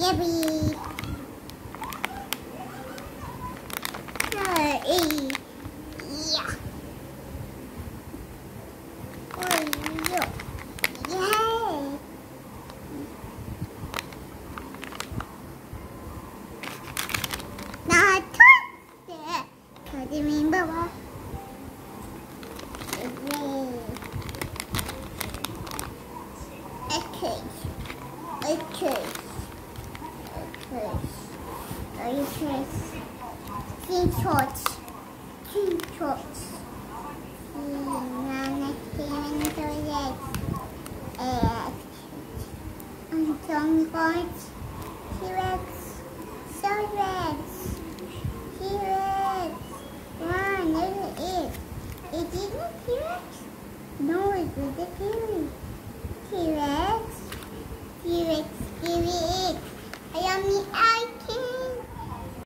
Yippee! Yeah. Oh, yeah. Yay! Now touch it. What do you mean, Bubba? Okay. Teen shorts. T-Rex. T-Rex. One, there's it. It isn't T-Rex? No, it was the T-Rex. T-Rex.